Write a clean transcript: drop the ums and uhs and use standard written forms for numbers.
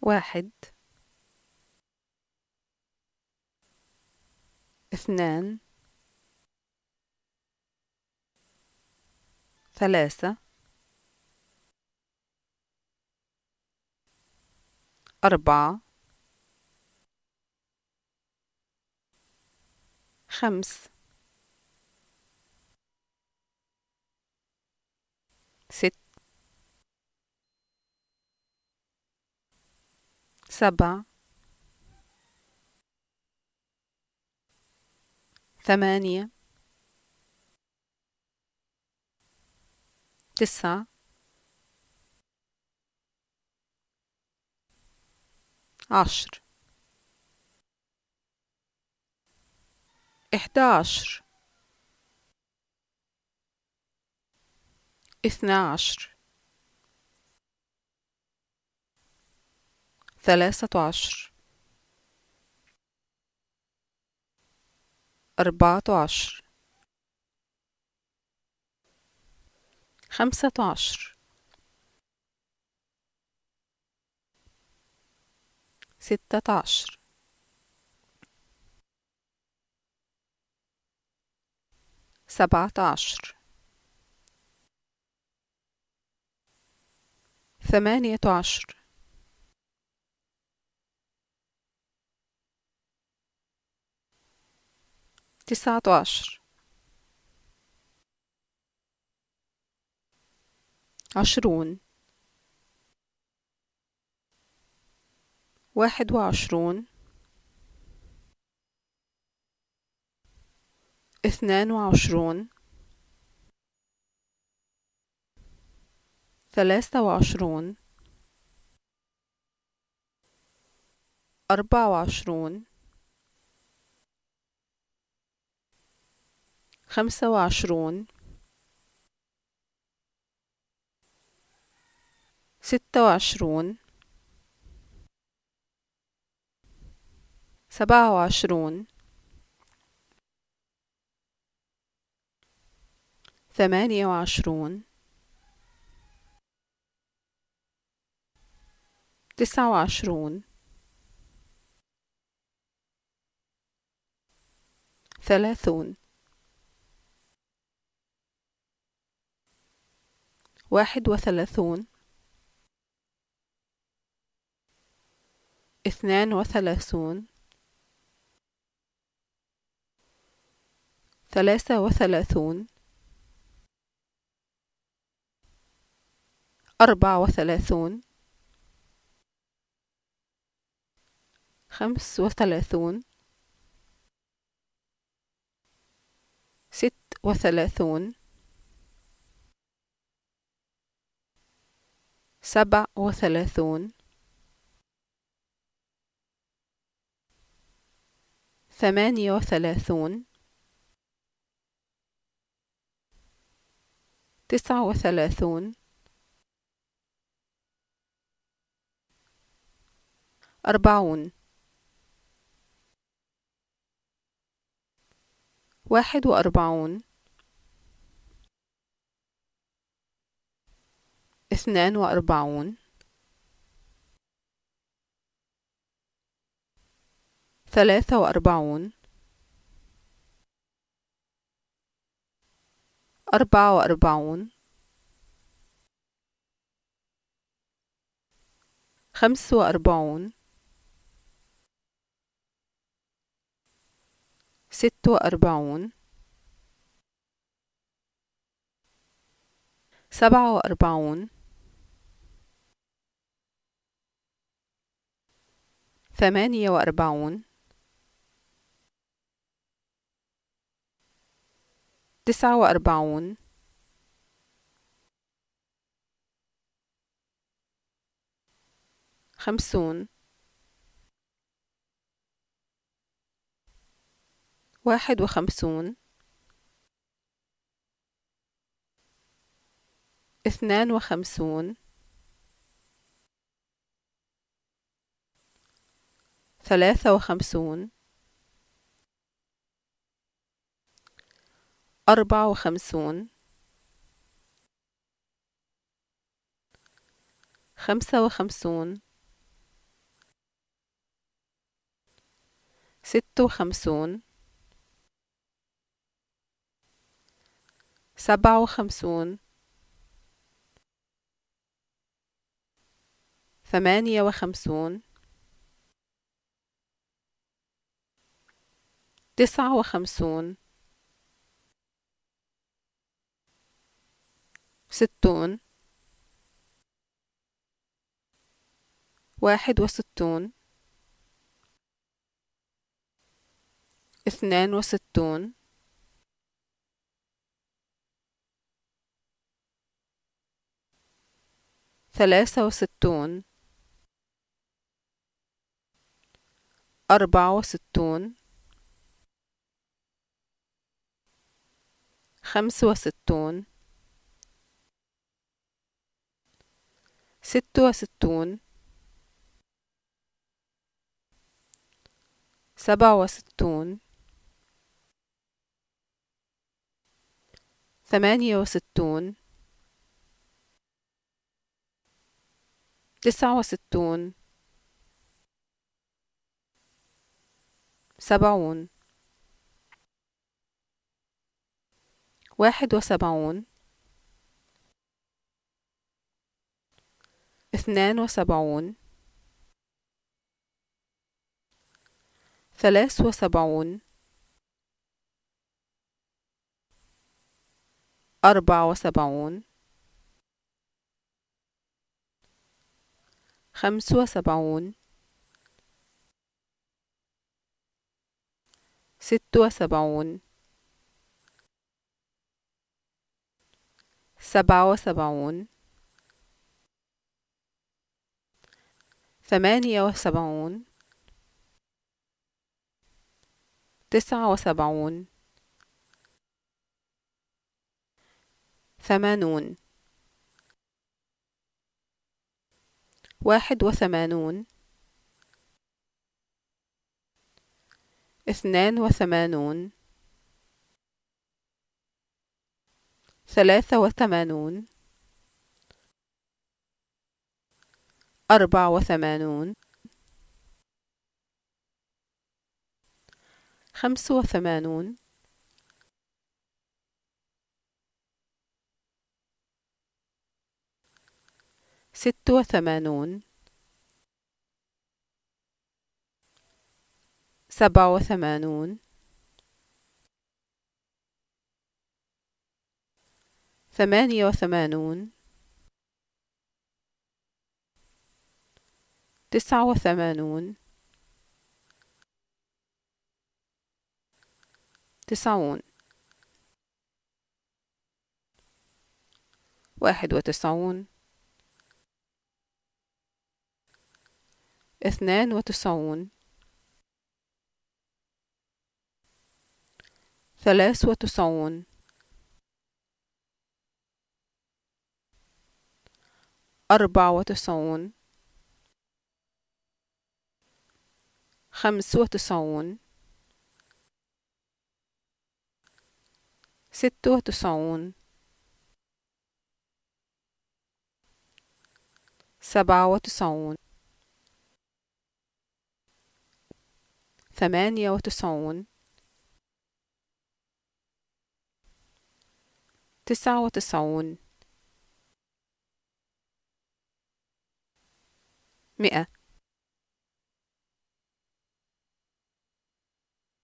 واحد، اثنان، ثلاثة، أربعة، خمس، ست، سبع، ثمانية، تسعة، 10، 11، 12، 13، 14، 15، 16، 17، 18، 19، 20، 21، 22، 23، 24، 25، 26، 27، 28، 29، 30، 31، 32، 33، 34، 35، 36، 37، 38، 39، 40، 41، 42، 43، 44، 45، 46، 47، 48، 49، 50، 51، 52، 53، 54، 55، 56 57 58 59 60 61 62 63 64 65 66 67 68 69 70 71 72 73 74 75 76 77 78 79 80 81 82 83 84 85 86 87 88 89 90 91 92 93 94 95 96 97 98 99 100